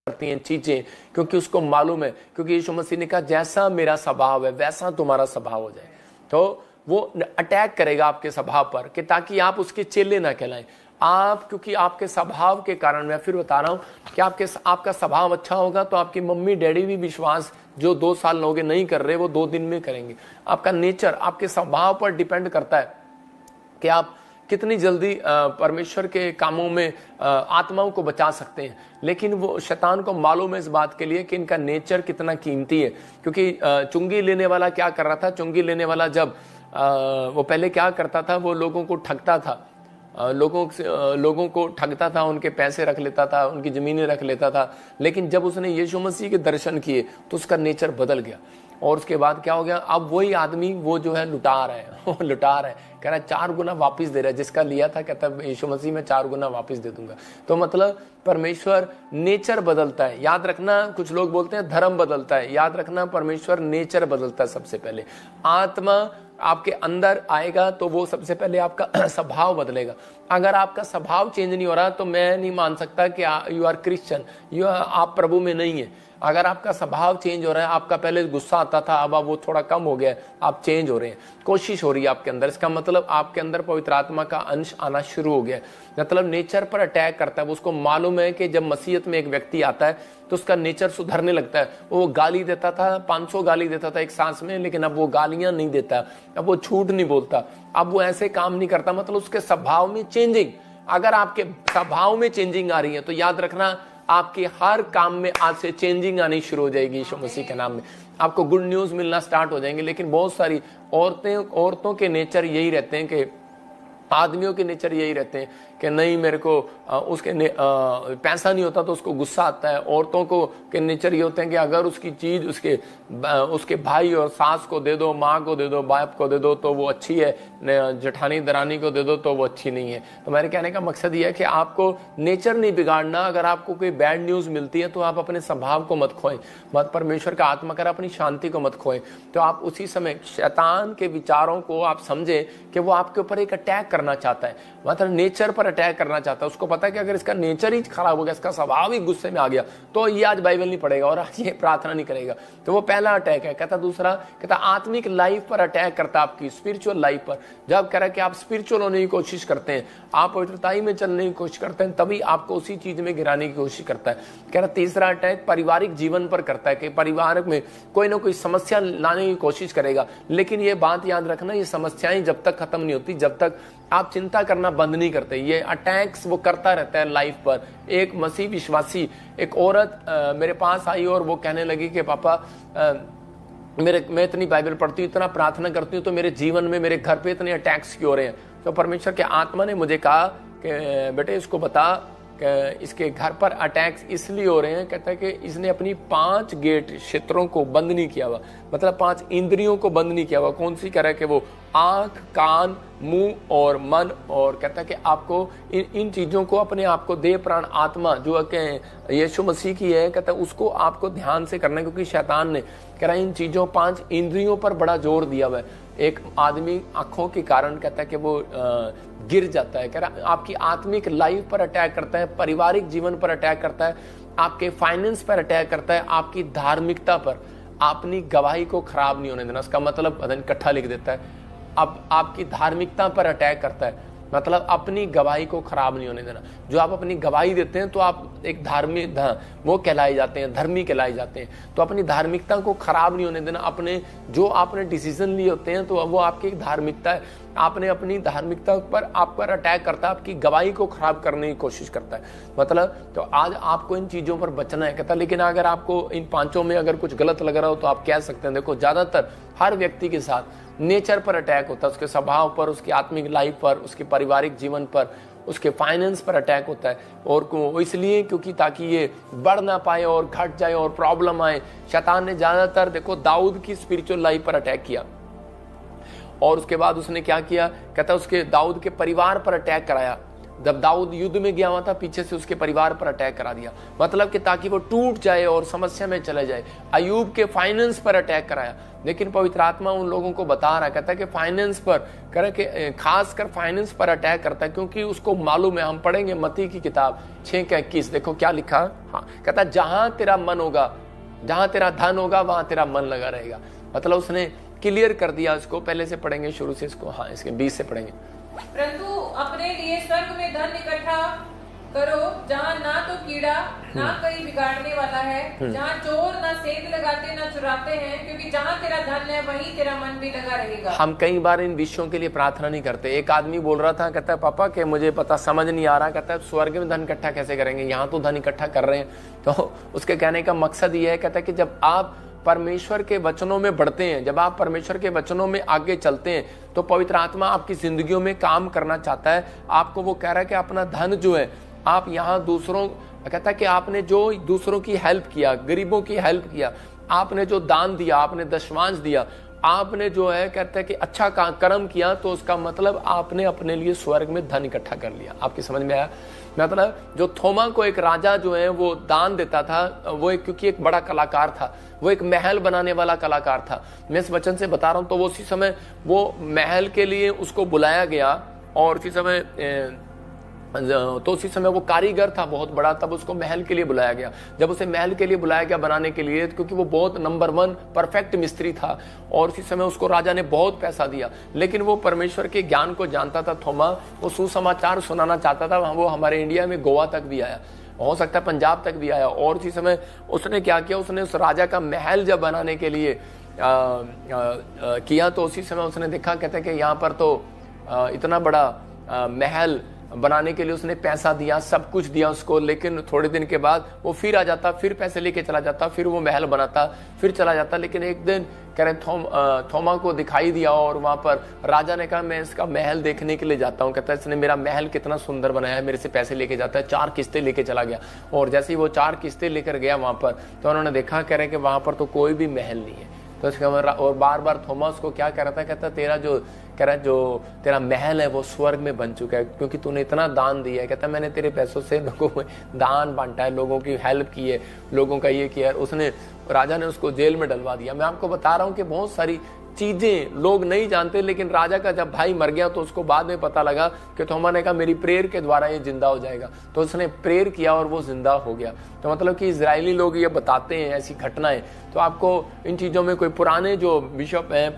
करती हैं चीजें, क्योंकि उसको मालूम है, क्योंकि यीशु मसीह ने कहा जैसा मेरा स्वभाव है वैसा तुम्हारा स्वभाव हो जाए। तो वो अटैक करेगा आपके स्वभाव पर कि ताकि आप उसके चेले ना कहलाएं। आप, क्योंकि आपके स्वभाव के कारण, मैं फिर बता रहा हूं कि आपका स्वभाव अच्छा होगा तो आपकी मम्मी डैडी भी विश्वास जो 2 साल लोगे नहीं कर रहे वो 2 दिन में करेंगे। आपका नेचर आपके स्वभाव पर डिपेंड करता है कि आप कितनी जल्दी परमेश्वर के कामों में आत्माओं को बचा सकते हैं। लेकिन वो शैतान को मालूम है इस बात के लिए कि इनका नेचर कितना कीमती है। क्योंकि चुंगी लेने वाला क्या कर रहा था, चुंगी लेने वाला जब वो पहले क्या करता था, वो लोगों को ठगता था, लोगों को ठगता था, उनके पैसे रख लेता था, उनकी ज़मीनें रख लेता था। लेकिन जब उसने यीशु मसीह के दर्शन किए तो उसका नेचर बदल गया। और उसके बाद क्या हो गया, अब वही आदमी वो जो है लुटा रहा है, वो लुटा रहा है, कह रहा है 4 गुना वापस दे रहा है, जिसका लिया था कहता है यीशु मसीह में 4 गुना वापस दे दूंगा। तो मतलब परमेश्वर नेचर बदलता है। याद रखना, कुछ लोग बोलते हैं धर्म बदलता है, याद रखना परमेश्वर नेचर बदलता है। सबसे पहले आत्मा आपके अंदर आएगा तो वो सबसे पहले आपका स्वभाव बदलेगा। अगर आपका स्वभाव चेंज नहीं हो रहा तो मैं नहीं मान सकता कि यू आर क्रिश्चियन, आप प्रभु में नहीं है। अगर आपका स्वभाव चेंज हो रहा है, आपका पहले गुस्सा आता था अब वो थोड़ा कम हो गया है, आप चेंज हो रहे हैं, कोशिश हो रही है आपके अंदर, इसका मतलब आपके अंदर पवित्र आत्मा का अंश आना शुरू हो गया है। मतलब नेचर पर अटैक करता है। वो उसको मालूम है कि जब मसीहत में एक व्यक्ति आता है तो उसका नेचर सुधरने लगता है। वो गाली देता था, 500 गाली देता था एक सांस में, लेकिन अब वो गालियां नहीं देता, अब वो झूठ नहीं बोलता, अब वो ऐसे काम नहीं करता। मतलब उसके स्वभाव में चेंजिंग, अगर आपके स्वभाव में चेंजिंग आ रही है तो याद रखना आपके हर काम में आज से चेंजिंग आनी शुरू हो जाएगी यीशु मसीह के नाम में। आपको गुड न्यूज मिलना स्टार्ट हो जाएंगे। लेकिन बहुत सारी औरतों के नेचर यही रहते हैं कि आदमियों के नेचर यही रहते हैं कि नहीं मेरे को उसके पैसा नहीं होता तो उसको गुस्सा आता है। औरतों को के नेचर ये होते हैं कि अगर उसकी चीज उसके भाई और सास को दे दो, माँ को दे दो, बाप को दे दो तो वो अच्छी है, जेठानी दरानी को दे दो तो वो अच्छी नहीं है। तो मेरे कहने का मकसद ये है कि आपको नेचर नहीं बिगाड़ना। अगर आपको कोई बैड न्यूज मिलती है तो आप अपने स्वभाव को मत खोएं, मत परमेश्वर का आत्मा कर अपनी शांति को मत खोएं। तो आप उसी समय शैतान के विचारों को आप समझे कि वो आपके ऊपर एक अटैक करना चाहता है, मतलब नेचर पर अटैक करना चाहता है। उसको पता है कि अगर इसका नेचर ही खराब हो गया, इसका स्वभाव ही गुस्से में आ गया तो ये आज बाइबल नहीं पढ़ेगा और आज ये प्रार्थना नहीं करेगा। तो वो पहला अटैक है। कहता दूसरा, कहता आत्मिक लाइफ पर अटैक करता, आपकी स्पिरिचुअल लाइफ पर। जब कह रहा है कि आप स्पिरिचुअल होने की कोशिश करते हैं, आप पवित्रताई में चलने की कोशिश करते हैं, तभी आपको उसी चीज में गिराने की कोशिश करता है। कह रहा तीसरा अटैक पारिवारिक जीवन पर करता है कि परिवार में कोई ना कोई समस्या लाने की कोशिश करेगा। लेकिन ये बात याद रखना, ये समस्याएं जब तक खत्म नहीं होती, जब तक आप चिंता करना बंद नहीं करते, ये अटैक्स वो करता रहता है लाइफ पर। एक मसीह विश्वासी, एक औरत मेरे पास आई और वो कहने लगी कि पापा मैं इतनी बाइबल पढ़ती हूँ, इतना प्रार्थना करती हूँ, तो मेरे जीवन में मेरे घर पे इतने अटैक्स क्यों हो रहे हैं। तो परमेश्वर के आत्मा ने मुझे कहा कि बेटे इसको बता कि इसके घर पर अटैक्स इसलिए हो रहे हैं। कहता है कि इसने अपनी 5 गेट क्षेत्रों को बंद नहीं किया हुआ, मतलब 5 इंद्रियों को बंद नहीं किया हुआ। कौन सी कह रहा है कि वो आंख, कान, मुंह और मन। और कहता है कि आपको इन चीजों को अपने आप को देह प्राण आत्मा जो यीशु मसीह की है, कहता है उसको आपको ध्यान से करना है। क्योंकि शैतान ने कह रहा है इन चीजों 5 इंद्रियों पर बड़ा जोर दिया हुआ है। एक आदमी आंखों के कारण कहता है कि वो गिर जाता है। कह रहा आपकी आत्मिक लाइफ पर अटैक करता है, पारिवारिक जीवन पर अटैक करता है, आपके फाइनेंस पर अटैक करता है, आपकी धार्मिकता पर। अपनी गवाही को खराब नहीं होने देना, उसका मतलब इकट्ठा लिख देता है। अब आपकी धार्मिकता पर अटैक करता है, मतलब अपनी गवाही को खराब नहीं होने देना। जो आप अपनी गवाही देते हैं तो आप एक धार्मिक वो कहलाए जाते हैं, धर्मी कहलाए जाते हैं। तो अपनी धार्मिकता को खराब नहीं होने देना। अपने जो आपने डिसीजन लिए होते हैं तो वो आपकी धार्मिकता है। आपने अपनी धार्मिकता पर आप पर अटैक करता है, आपकी गवाही को खराब करने की कोशिश करता है। मतलब तो आज आपको इन चीजों पर बचना है। कहता लेकिन अगर आपको इन 5 में अगर कुछ गलत लग रहा हो तो आप कह सकते हैं। देखो ज्यादातर हर व्यक्ति के साथ नेचर पर अटैक होता है, उसके स्वभाव पर, उसकी आत्मिक लाइफ पर, उसके पारिवारिक जीवन पर, उसके फाइनेंस पर अटैक होता है। और इसलिए क्योंकि ताकि ये बढ़ ना पाए और घट जाए और प्रॉब्लम आए। शैतान ने ज्यादातर देखो दाऊद की स्पिरिचुअल लाइफ पर अटैक किया और उसके बाद उसने क्या किया, कहता उसके दाऊद के परिवार पर अटैक कराया। जब दाऊद युद्ध में गया हुआ था, पीछे से उसके परिवार पर अटैक करा दिया, मतलब कि ताकि वो टूट जाए और समस्या में चले जाए। अय्यूब के फाइनेंस पर अटैक कराया, लेकिन पवित्र आत्मा उन लोगों को बता रहा, कहता है कि फाइनेंस पर करके, खासकर फाइनेंस पर अटैक करता है, क्योंकि उसको मालूम है। हम पढ़ेंगे मत्ती की किताब 6:21, देखो क्या लिखा। हाँ, कहता है जहां तेरा मन होगा, जहां तेरा धन होगा, वहां तेरा मन लगा रहेगा। मतलब उसने क्लियर कर दिया उसको। पहले से पढ़ेंगे, शुरू से इसको, हाँ इसके 20 से पढ़ेंगे। परंतु अपने लिए स्वर्ग में धन इकट्ठा करो, जहाँ ना तो कीड़ा ना कहीं बिगाड़ने वाला है, जहाँ चोर ना सेंध लगाते ना चुराते हैं, क्योंकि जहाँ तेरा धन है वहीं तेरा मन भी लगा रहेगा। हम कई बार इन विषयों के लिए प्रार्थना नहीं करते। एक आदमी बोल रहा था, कहता है पापा कि मुझे पता समझ नहीं आ रहा, कहता है स्वर्ग में धन इकट्ठा कैसे करेंगे, यहाँ तो धन इकट्ठा कर रहे हैं। तो उसके कहने का मकसद ये है, कहता है कि जब आप परमेश्वर के वचनों में बढ़ते हैं, जब आप परमेश्वर के वचनों में आगे चलते हैं, तो पवित्र आत्मा आपकी जिंदगियों में काम करना चाहता है। आपको वो कह रहा है कि अपना धन जो है आप यहाँ दूसरों, कहता है कि आपने जो दूसरों की हेल्प किया, गरीबों की हेल्प किया, आपने जो दान दिया, आपने दशमांश दिया, आपने जो है कहते हैं कि अच्छा कर्म किया, तो उसका मतलब आपने अपने लिए स्वर्ग में धन इकट्ठा कर लिया। आपकी समझ में आया? मतलब जो थोमा को एक राजा जो है वो दान देता था, वो क्योंकि एक बड़ा कलाकार था, वो एक महल बनाने वाला कलाकार था। मैं इस वचन से बता रहा हूं। तो वो उसी समय वो महल के लिए उसको बुलाया गया, और उसी समय वो कारीगर था बहुत बड़ा, तब उसको महल के लिए बुलाया गया। जब उसे महल के लिए बुलाया गया बनाने के लिए, क्योंकि वो बहुत नंबर 1 परफेक्ट मिस्त्री था, और उसी समय उसको राजा ने बहुत पैसा दिया। लेकिन वो परमेश्वर के ज्ञान को जानता था थोमा, वो सुसमाचार सुनाना चाहता था। वो हमारे इंडिया में गोवा तक भी आया, हो सकता है पंजाब तक भी आया। और उसी समय उसने क्या किया, उसने उस राजा का महल जब बनाने के लिए किया, तो उसी समय उसने देखा, कहते हैं कि यहाँ पर तो इतना बड़ा महल बनाने के लिए उसने पैसा दिया, सब कुछ दिया उसको। लेकिन थोड़े दिन के बाद वो फिर आ जाता, फिर पैसे लेके चला जाता, फिर वो महल बनाता, फिर चला जाता। लेकिन एक दिन कह रहे थोमा को दिखाई दिया, और वहां पर राजा ने कहा मैं इसका महल देखने के लिए जाता हूँ। कहता है इसने मेरा महल कितना सुंदर बनाया है, मेरे से पैसे लेके जाता है। 4 किस्तें लेके चला गया, और जैसे ही वो 4 किस्तें लेकर गया वहां पर, तो उन्होंने देखा, कह रहे कि वहां पर तो कोई भी महल नहीं है। तो इसका और बार बार थॉमस को क्या कह रहा था, कहता तेरा जो तेरा महल है वो स्वर्ग में बन चुका है, क्योंकि तूने इतना दान दिया है। कहता मैंने तेरे पैसों से लोगों में दान बांटा है, लोगों की हेल्प की है, लोगों का ये किया है। उसने, राजा ने उसको जेल में डलवा दिया। मैं आपको बता रहा हूँ कि बहुत सारी चीजें लोग नहीं जानते, लेकिन राजा का जब भाई मर गया तो उसको बाद में पता लगा कि थोमा ने कहा मेरी प्रेयर के द्वारा ये जिंदा हो जाएगा, तो उसने प्रेयर किया और वो जिंदा हो गया। तो मतलब कि इजरायली लोग ये बताते हैं ऐसी घटनाएं। तो आपको इन चीजों में कोई पुराने जो बिशप हैं,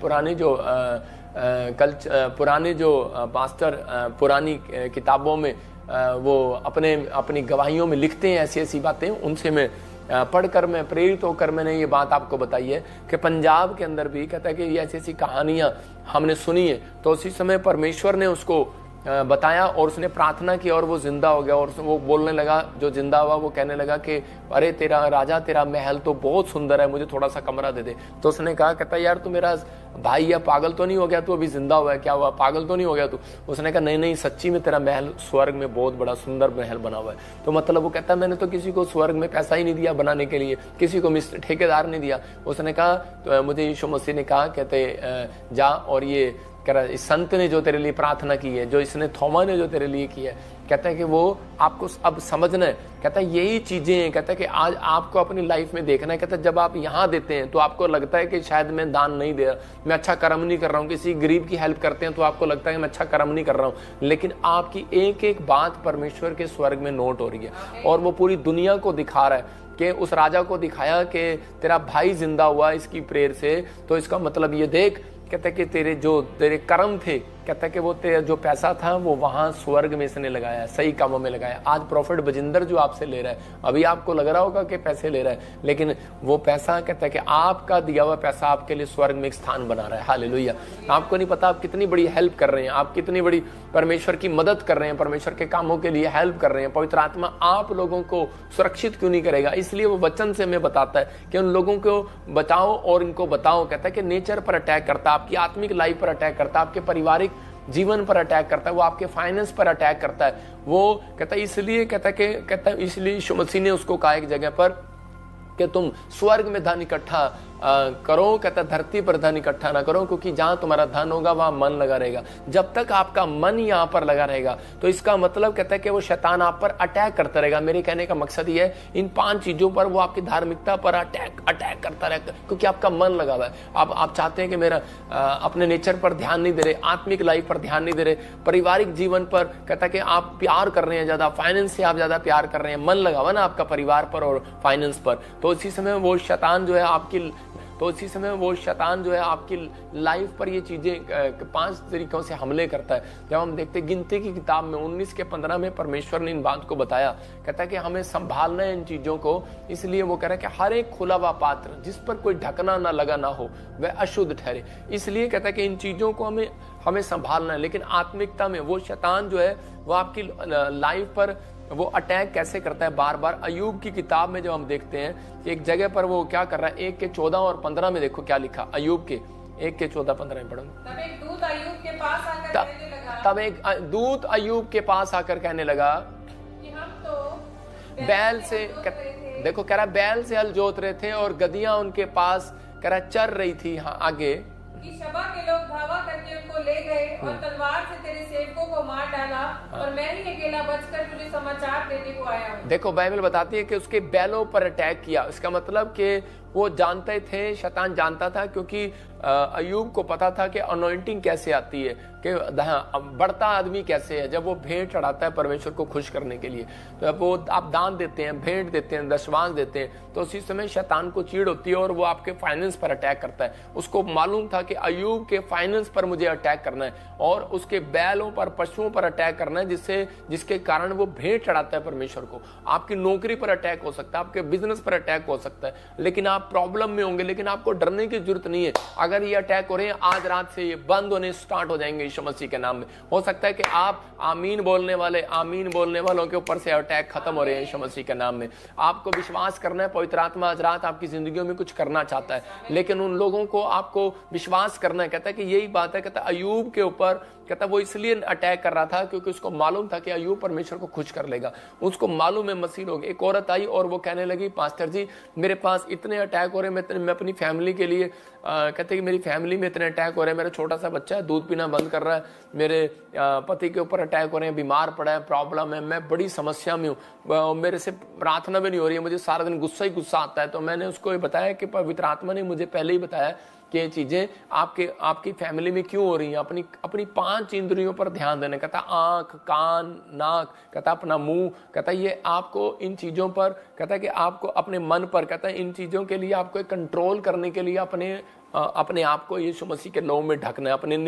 पुराने जो पास्टर पुरानी किताबों में वो अपनी गवाहियों में लिखते हैं ऐसी ऐसी बातें, उनसे मैं पढ़कर मैं प्रेरित होकर मैंने ये बात आपको बताई है कि पंजाब के अंदर भी कहता है कि ये ऐसी ऐसी कहानियां हमने सुनी है। तो उसी समय परमेश्वर ने उसको बताया और उसने प्रार्थना की और वो जिंदा हो गया। और वो बोलने लगा, जो जिंदा हुआ वो कहने लगा कि अरे तेरा राजा, तेरा महल तो बहुत सुंदर है, मुझे थोड़ा सा कमरा दे दे। तो उसने कहा, कहता यार तू मेरा भाई या पागल तो नहीं हो गया, तू अभी जिंदा हुआ है, क्या हुआ, पागल तो नहीं हो गया तू? उसने कहा नहीं नहीं, सच्ची में तेरा महल स्वर्ग में बहुत बड़ा सुंदर महल बना हुआ है। तो मतलब वो कहता मैंने तो किसी को स्वर्ग में पैसा ही नहीं दिया बनाने के लिए, किसी को ठेकेदार नहीं दिया। उसने कहा तो मुझे यीशु मसीह ने कहा, कहते जा और ये इस संत ने जो तेरे लिए प्रार्थना की है, जो इसने थोमा ने जो तेरे लिए की है, कहता है कि वो आपको अब समझना है। कहता है यही चीजें हैं, कहता है कि आज आपको अपनी लाइफ में देखना है। कहता है जब आप यहाँ देते हैं तो आपको लगता है कि शायद मैं दान नहीं दे रहा, मैं अच्छा कर्म नहीं कर रहा हूँ। किसी गरीब की हेल्प करते हैं तो आपको लगता है कि मैं अच्छा कर्म नहीं कर रहा हूँ, लेकिन आपकी एक एक बात परमेश्वर के स्वर्ग में नोट हो रही है और वो पूरी दुनिया को दिखा रहा है। कि उस राजा को दिखाया कि तेरा भाई जिंदा हुआ इसकी प्रेयर से, तो इसका मतलब ये देख, कहता है कि तेरे कर्म थे, कहता है कि वो तेरा जो पैसा था वो वहां स्वर्ग में इसने लगाया, सही कामों में लगाया। आज प्रॉफिट बजिंदर जो आपसे ले रहा है, अभी आपको लग रहा होगा कि पैसे ले रहा है, लेकिन वो पैसा, कहता है कि आपका दिया हुआ पैसा आपके लिए स्वर्ग में एक स्थान बना रहा है। हालेलुया। आपको नहीं पता आप कितनी बड़ी हेल्प कर रहे हैं, आप कितनी बड़ी परमेश्वर की मदद कर रहे हैं, परमेश्वर के कामों के लिए हेल्प कर रहे हैं। पवित्र आत्मा आप लोगों को सुरक्षित क्यों नहीं करेगा? इसलिए वो वचन से हमें बताता है कि उन लोगों को बचाओ और इनको बताओ। कहता है कि नेचर पर अटैक करता है, आपकी आत्मिक लाइफ पर अटैक करता है, आपके पारिवारिक जीवन पर अटैक करता है, वो आपके फाइनेंस पर अटैक करता है। वो कहता है इसलिए इसलिए यीशु मसीह ने उसको कहा एक जगह पर कि तुम स्वर्ग में धन इकट्ठा करो, कहता धरती पर धन इकट्ठा ना करो, क्योंकि जहां तुम्हारा धन होगा वहां मन लगा रहेगा। जब तक आपका मन यहाँ पर लगा रहेगा तो इसका मतलब कहता है कि वो शैतान आप पर अटैक करता रहेगा। मेरे कहने का मकसद ये है, इन 5 चीजों पर वो आपकी धार्मिकता पर अटैक करता रहेगा, क्योंकि आपका मन लगा हुआ है। आप चाहते हैं कि मेरा अपने नेचर पर ध्यान नहीं दे रहे, आत्मिक लाइफ पर ध्यान नहीं दे रहे, पारिवारिक जीवन पर कहता है कि आप प्यार कर रहे हैं ज्यादा, फाइनेंस से आप ज्यादा प्यार कर रहे हैं, मन लगा हुआ ना आपका परिवार पर और फाइनेंस पर, तो इसी समय वो शैतान जो है आपकी लाइफ पर ये चीजें 5 तरीकों से हमले करता है। जब हम देखते गिनती की किताब में 19 के 15 में परमेश्वर ने इन बात को बताया, कहता है कि हमें संभालना है इन चीजों को। इसलिए वो कह रहा है कि हर एक खुला हुआ पात्र जिस पर कोई ढकना ना लगा ना हो वह अशुद्ध ठहरे। इसलिए कहता है कि इन चीजों को हमें संभालना है। लेकिन आत्मिकता में वो शैतान जो है वो आपकी लाइफ पर वो अटैक कैसे करता है बार बार। अय्यूब की किताब में जब हम देखते हैं एक जगह पर वो क्या कर रहा है, 1 के 14 और 15 में देखो क्या लिखा। अय्यूब के 1 के 14-15 में पढ़ो। तब एक दूत अय्यूब के पास आकर कहने लगा कि हम तो बैल से, देखो कह रहा बैल से हल जोत रहे थे और गदियां उनके पास कह रहा चर रही थी। हाँ आगे कि शबा के लोग धावा करके उनको ले गए और तलवार से तेरे सेवकों को मार डाला, और मैं ही अकेला बचकर तुझे समाचार देने को आया हूँ। देखो बाइबल बताती है कि उसके बैलों पर अटैक किया। इसका मतलब कि वो जानते थे, शैतान जानता था, क्योंकि अय्यूब को पता था कि अनॉइंटिंग कैसे आती है, कि बढ़ता आदमी कैसे है। जब वो भेंट चढ़ाता है परमेश्वर को खुश करने के लिए, तो अब वो आप दान देते हैं, भेंट देते हैं, दशवांश देते हैं, तो उसी समय शैतान को चीड़ होती है और वो आपके फाइनेंस पर अटैक करता है। उसको मालूम था कि अय्यूब के फाइनेंस पर मुझे अटैक करना है और उसके बैलों पर, पशुओं पर अटैक करना है, जिसके कारण वो भेंट चढ़ाता है परमेश्वर को। आपकी नौकरी पर अटैक हो सकता है, आपके बिजनेस पर अटैक हो सकता है, लेकिन आप प्रॉब्लम में होंगे, लेकिन आपको डरने की जरूरत नहीं है। अगर ये अटैक हो रहे हैं आज रात से ये बंद होने स्टार्ट हो जाएंगे यीशु मसीह के नाम में। हो सकता है कि आप आमीन बोलने वालों के ऊपर से अटैक खत्म हो रहे हैं यीशु मसीह के नाम में। आपको विश्वास करना है, पवित्र आत्मा आज रात आपकी जिंदगियों में कुछ करना चाहता है, लेकिन उन लोगों को आपको विश्वास करना है। कहता है कि यही बात है, कहता है अय्यूब के ऊपर, कहता वो इसलिए अटैक कर रहा था क्योंकि उसको मालूम था कि अय्यूब परमेश्वर को खुश कर लेगा। उसको मालूम है मसीह लोग। एक औरत आई और वो कहने लगी, पास्टर जी मेरे पास इतने अटैक हो रहे हैं, मैं अपनी फैमिली के लिए कहते कि मेरी फैमिली में इतने अटैक हो रहे हैं, मेरा छोटा सा बच्चा है दूध पीना बंद कर रहा है, मेरे पति के ऊपर अटैक हो रहे हैं, बीमार पड़ा है, प्रॉब्लम है, मैं बड़ी समस्या में हूँ, मेरे से प्रार्थना भी नहीं हो रही है, मुझे सारा दिन गुस्सा ही गुस्सा आता है। तो मैंने उसको ये बताया कि पवित्र आत्मा ने मुझे पहले ही बताया कि ये चीजें आपकी फैमिली में क्यों हो रही हैं। अपनी 5 इंद्रियों पर ध्यान देने, कहता आंख, कान, नाक, कहता अपना मुंह, कहता ये आपको इन चीजों पर, कहता कि आपको अपने मन पर, कहता इन चीजों के लिए आपको कंट्रोल करने के लिए अपने आप को यीशु मसीह के लहू में ढकना है। अपने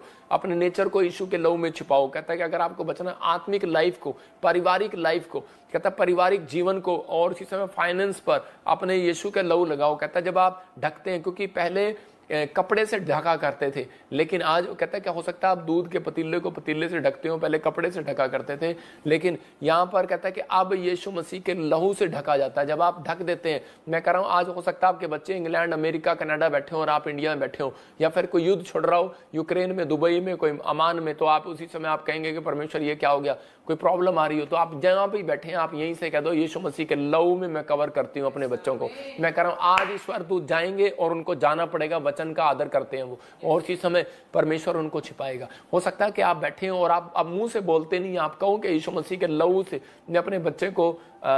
नेचर को यीशु के लहू में छिपाओ। कहता है कि अगर आपको बचना आत्मिक लाइफ को, पारिवारिक लाइफ को, कहता पारिवारिक जीवन को और इसी समय फाइनेंस पर अपने यीशु के लहू लगाओ। कहता जब आप ढकते हैं, क्योंकि पहले कपड़े से ढका करते थे, लेकिन आज कहता है क्या हो सकता है आप दूध के पतीले को पतीले से ढकते हो, पहले कपड़े से ढका करते थे, लेकिन यहाँ पर कहता है कि अब यीशु मसीह के लहू से ढका जाता है। जब आप ढक देते हैं, मैं कह रहा हूँ आज हो सकता है आपके बच्चे इंग्लैंड, अमेरिका, कनाडा बैठे हो और आप इंडिया में बैठे हो, या फिर कोई युद्ध छोड़ रहा हो यूक्रेन में, दुबई में, कोई अमान में, तो आप उसी समय आप कहेंगे कि परमेश्वर ये क्या हो गया, कोई प्रॉब्लम आ रही हो, तो आप जहाँ पे बैठे हैं आप यहीं से कह दो यीशु मसीह के लहू में मैं कवर करती हूँ अपने बच्चों को। मैं कह रहा हूँ आज ईश्वर दूत जाएंगे और उनको जाना पड़ेगा, वचन का आदर करते हैं वो, और इसी समय परमेश्वर उनको छिपाएगा। हो सकता है कि आप बैठे हो और आप अब मुंह से बोलते नहीं, आप कहो कि यीशु मसीह के लहू से मैं अपने बच्चे को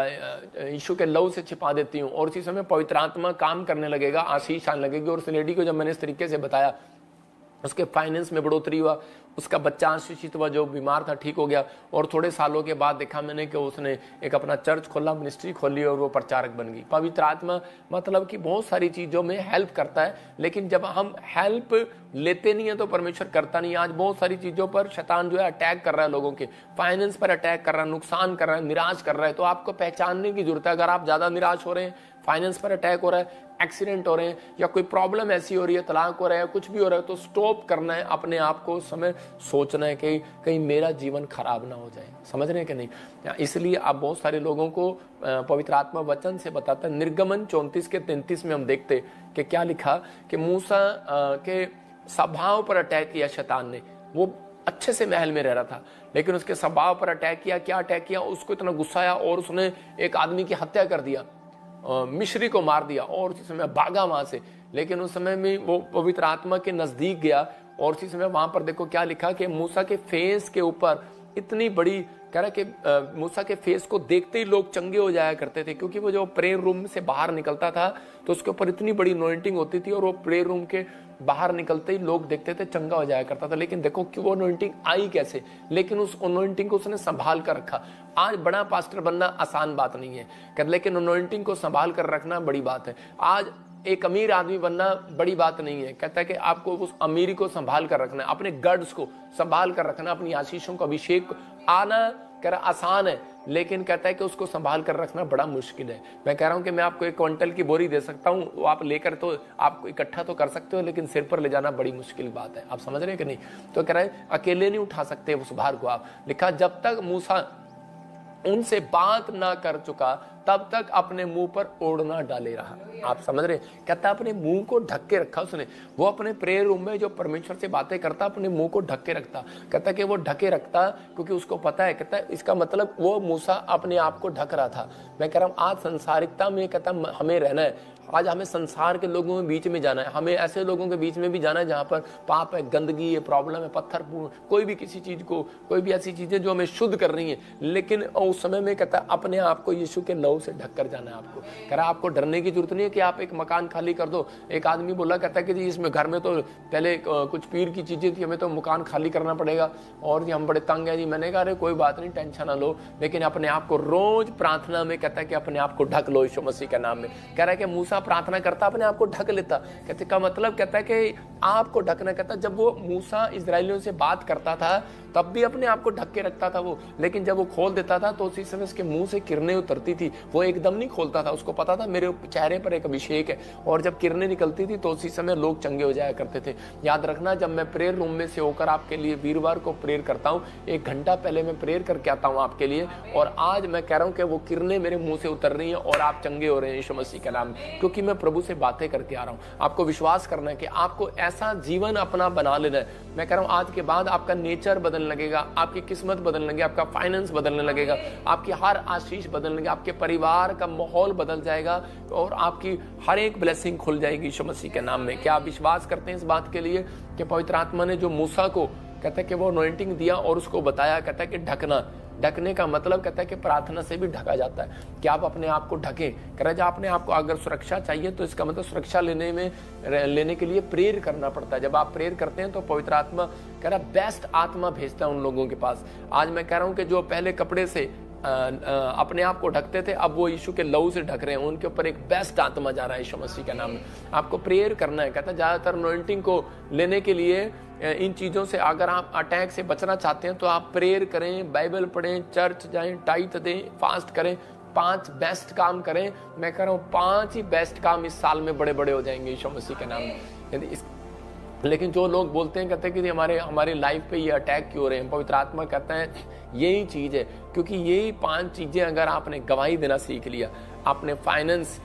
यीशु के लहू से छिपा देती हूँ, और इसी समय पवित्र आत्मा काम करने लगेगा, आशीष आने लगेगी। और उस लेडी को जब मैंने इस तरीके से बताया, उसके फाइनेंस में बढ़ोतरी हुआ, उसका बच्चा आशीषित हुआ, जो बीमार था ठीक हो गया, और थोड़े सालों के बाद देखा मैंने कि उसने एक अपना चर्च खोला, मिनिस्ट्री खोली और वो प्रचारक बन गई। पवित्र आत्मा मतलब कि बहुत सारी चीज़ों में हेल्प करता है, लेकिन जब हम हेल्प लेते नहीं है तो परमेश्वर करता नहीं। आज बहुत सारी चीज़ों पर शैतान जो है अटैक कर रहा है, लोगों के फाइनेंस पर अटैक कर रहा है, नुकसान कर रहा है, निराश कर रहा है। तो आपको पहचानने की जरूरत है, अगर आप ज़्यादा निराश हो रहे हैं, फाइनेंस पर अटैक हो रहा है, एक्सीडेंट हो रहे हैं, या कोई प्रॉब्लम ऐसी हो रही है, तलाक हो रहा है, कुछ भी हो रहा है, तो स्टॉप करना है, अपने आप को समय सोचना है कि कहीं मेरा जीवन खराब ना हो जाए। समझ रहे हैं कि नहीं? इसलिए आप बहुत सारे लोगों को पवित्र आत्मा वचन से बताता है। निर्गमन 34 के 33 में हम देखते कि क्या लिखा कि मूसा के स्वभाव पर अटैक किया शैतान ने। वो अच्छे से महल में रह रहा था, लेकिन उसके स्वभाव पर अटैक किया। क्या अटैक किया? उसको इतना गुस्सा आया और उसने एक आदमी की हत्या कर दिया। मिस्री को मार दिया और उसी समय भागा वहां से। लेकिन उस समय में वो पवित्र आत्मा के नजदीक गया और उसी समय वहां पर देखो क्या लिखा कि मूसा के फेस के ऊपर इतनी बड़ी, कह रहा कि मूसा के फेस को देखते ही लोग चंगे हो जाया करते थे, क्योंकि वो जो प्रेयर रूम से बाहर निकलता था तो उसके ऊपर इतनी बड़ी अनॉइंटिंग होती थी और वो प्रेयर रूम के बाहर निकलते ही लोग देखते थे चंगा हो जाया करता था। लेकिन देखो कि वो अनॉइंटिंग आई कैसे, लेकिन उस अनॉइंटिंग को उसने संभाल कर रखा। आज बड़ा पास्टर बनना आसान बात नहीं है, लेकिन अनॉइंटिंग को संभाल कर रखना बड़ी बात है। आज एक अमीर आदमी बनना बड़ी बात नहीं है, कहता है कि आपको उस अमीरी को संभाल कर रखना है, अपने गड्स को संभाल कर रखना, अपनी आशीषों को, अभिषेक को। आना कह रहा आसान है, लेकिन कहता है कि उसको संभाल कर रखना बड़ा मुश्किल है। मैं कह रहा हूं कि मैं आपको 1 क्विंटल की बोरी दे सकता हूं, वो आप लेकर तो आपको इकट्ठा तो कर सकते हो, लेकिन सिर पर ले जाना बड़ी मुश्किल बात है। आप समझ रहे हैं कि नहीं? तो कह रहा है अकेले नहीं उठा सकते उस भार को आप। लिखा जब तक मूसा उनसे बात ना कर चुका तब तक अपने मुंह पर ओढ़ना डाले रहा। आप समझ रहे? कहता अपने मुंह को ढक के रखा उसने। वो अपने प्रेयर रूम में जो परमेश्वर से बातें करता अपने मुंह को ढक के रखता। कहता कि वो ढके रखता क्योंकि उसको पता है, कहता इसका मतलब वो मूसा अपने आप को ढक रहा था। मैं कह रहा हूं आज संसारिकता में कहता हमें रहना है, आज हमें संसार के लोगों के बीच में जाना है, हमें ऐसे लोगों के बीच में भी जाना है जहां पर पाप है, गंदगी है, प्रॉब्लम है, पत्थर, कोई भी किसी चीज को, कोई भी ऐसी चीजें जो हमें शुद्ध कर रही हैं, लेकिन उस समय में कहता है अपने आप को यीशु के लहू से ढक कर जाना है आपको। कह रहा आपको डरने की जरूरत नहीं है कि आप एक मकान खाली कर दो। एक आदमी बोला कहता है कि जी इसमें घर में तो पहले कुछ पीर की चीजें थी, हमें तो मकान खाली करना पड़ेगा और जी हम बड़े तंग है जी। मैंने कहा अरे कोई बात नहीं, टेंशन ना लो, लेकिन अपने आप को रोज प्रार्थना में कहता है कि अपने आप को ढक लो यीशु मसीह के नाम में। कह रहा है कि मूसा प्रार्थना करता अपने आप को ढक लेता। कहते का मतलब कहता है कि आपको ढकना, कहता जब वो मूसा इजरायलियों से बात करता था तब भी अपने आप को ढक के रखता था वो, लेकिन जब वो खोल देता था तो उसी समय उसके मुंह से किरणें उतरती थी। वो एकदम नहीं खोलता था, उसको पता था मेरे चेहरे पर एक अभिषेक है, और जब किरणें निकलती थी तो उसी समय लोग चंगे हो जाया करते थे। याद रखना जब मैं प्रेयर रूम में से होकर आपके लिए वीरवार को प्रेयर करता हूँ, 1 घंटा पहले मैं प्रेयर करके आता हूँ आपके लिए, और आज मैं कह रहा हूँ कि वो किरणें मेरे मुंह से उतर रही हैं और आप चंगे हो रहे हैं यीशु मसीह के नाम में, क्योंकि मैं प्रभु से बातें करके आ रहा हूँ। आपको विश्वास करना है कि आपको ऐसा जीवन अपना बना लेना है। मैं कह रहा हूँ आज के बाद आपका नेचर बदलने लगेगा, आपकी किस्मत बदलने लगेगी, आपका फाइनेंस बदलने लगेगा, आपकी हर आशीष बदलने लगेगी, आपके परिवार का माहौल बदल जाएगा और आपकी हर एक ब्लेसिंग खुल जाएगी यीशु मसीह के नाम में। क्या आप विश्वास करते हैं इस बात के लिए कि पवित्र आत्मा ने जो मूसा को कहता है कि वो अनॉइंटिंग दिया और उसको बताया, कहता है कि ढकना, ढकने का मतलब कहता है कि प्रार्थना से भी ढका जाता है कि आप अपने आप को ढकें। कह रहा है आपने आपको अगर सुरक्षा चाहिए तो इसका मतलब सुरक्षा लेने के लिए प्रेयर करना पड़ता है। जब आप प्रेयर करते हैं तो पवित्र आत्मा कह रहा बेस्ट आत्मा भेजता है उन लोगों के पास। आज मैं कह रहा हूं कि जो पहले कपड़े से अपने आप को ढकते थे अब वो यीशु के लहू से ढक रहे हैं, उनके ऊपर एक बेस्ट आत्मा जा रहा है यीशु मसीह के नाम में। आपको प्रेयर करना है। कहता है ज्यादातर अनॉइंटिंग को लेने के लिए इन चीजों से अगर आप अटैक से बचना चाहते हैं तो आप प्रेयर करें, बाइबल पढ़ें, चर्च जाएं, टाइट दें, फास्ट करें, 5 बेस्ट काम करें। मैं कह रहा हूँ 5 ही बेस्ट काम इस साल में बड़े बड़े हो जाएंगे यीशु मसीह के नाम में। लेकिन जो लोग बोलते हैं कहते हैं कि हमारे लाइफ पे ये अटैक क्यों हो रहे हैं, पवित्र आत्मा कहता है यही चीज है, क्योंकि यही 5 चीजें अगर आपने गवाही देना सीख लिया, आपने फाइनेंस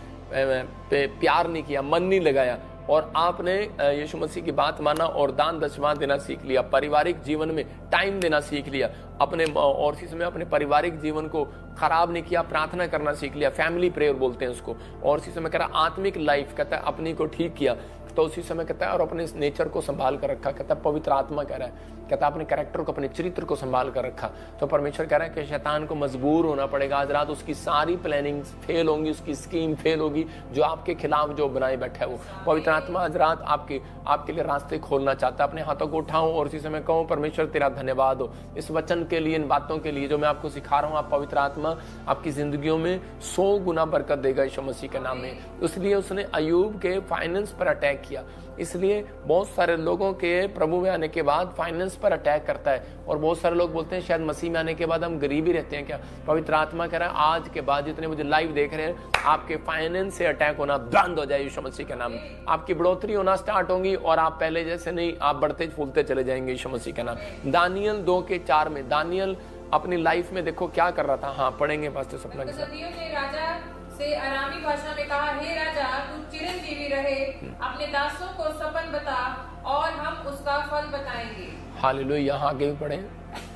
पे प्यार नहीं किया, मन नहीं लगाया, और आपने यीशु मसीह की बात माना और दान दशमां देना सीख लिया, पारिवारिक जीवन में टाइम देना सीख लिया, अपने और इसी समय अपने पारिवारिक जीवन को खराब नहीं किया, प्रार्थना करना सीख लिया, फैमिली प्रेयर बोलते हैं उसको, और इसी समय कह रहा आत्मिक लाइफ कहता है अपनी को ठीक किया, तो उसी समय कहता है और अपने नेचर को संभाल कर रखा। कहता है पवित्र आत्मा कह रहा है, कहता है अपने कैरेक्टर को, अपने चरित्र को संभाल कर रखा। तो परमेश्वर कह रहा है कि शैतान को मजबूर होना पड़ेगा। आज रात उसकी सारी प्लानिंग फेल होंगी, उसकी स्कीम फेल होगी, जो आपके खिलाफ जो बनाए बैठा है वो। पवित्र आत्मा आज रात आपके लिए रास्ते खोलना चाहता है। अपने हाथों को उठाओ और इसी समय कहूँ परमेश्वर तेरा धन्यवाद हो इस वचन के लिए, इन बातों के लिए जो मैं आपको सिखा रहा हूँ। आप पवित्र आत्मा आपकी जिंदगियों में 100 गुना बरकत देगा यीशु मसीह के नाम में। इसलिए उसने अय्यूब के फाइनेंस पर अटैक किया। इसलिए बहुत सारे लोगों के प्रभु में आने के बाद फाइनेंस पर अटैक करता है, और बहुत सारे लोग बोलते हैं शायद मसीह में आने के बाद हम गरीब ही रहते हैं क्या। पवित्र आत्मा कह रहा है आज के बाद जितने मुझे लाइव देख रहे हैं, आपके फाइनेंस से अटैक होना बंद हो जाए यीशु मसीह के नाम में। आपकी बढ़ोतरी होना स्टार्ट होगी और आप पहले जैसे नहीं, आप बढ़ते फूलते चले जाएंगे यीशु मसीह के नाम। दानियल 2:4 में दानियल अपनी लाइफ में देखो क्या कर रहा था। हाँ पढ़ेंगे पास्टर सपना के साथ। से अरामी भाषा में कहा, हे राजा तू चिरंजीवी रहे, अपने दासों को सपन बता और हम उसका फल बताएंगे। हालेलुया। यहाँ आगे भी पढ़े।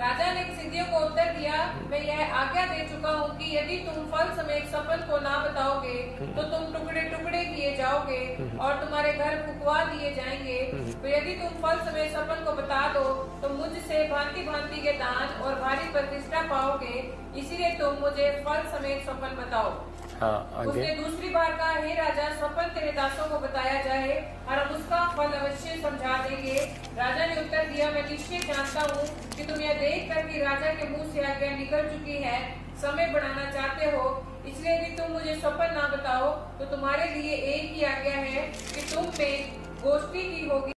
राजा ने सिद्धियों को उत्तर दिया, मैं यह आज्ञा दे चुका हूँ कि यदि तुम फल समेत सपन को ना बताओगे तो तुम टुकड़े टुकड़े किए जाओगे और तुम्हारे घर फुकवा दिए जाएंगे। तो यदि तुम फल समेत सपन को बता दो तो मुझसे भांति भांति के दान और भारी प्रतिष्ठा पाओगे, इसीलिए तुम मुझे फल समेत सपन बताओ। हाँ, उसने दूसरी बार कहा, हे राजा, स्वप्न तेरे दासों को बताया जाए और हम उसका फल अवश्य समझा देंगे। राजा ने उत्तर दिया, मैं निश्चय जानता हूँ कि तुम यह देख कर कि राजा के मुंह से आज्ञा निकल चुकी है, समय बढ़ाना चाहते हो, इसलिए यदि तुम मुझे स्वप्न ना बताओ तो तुम्हारे लिए एक ही आज्ञा है कि तुम में गोष्ठी की होगी।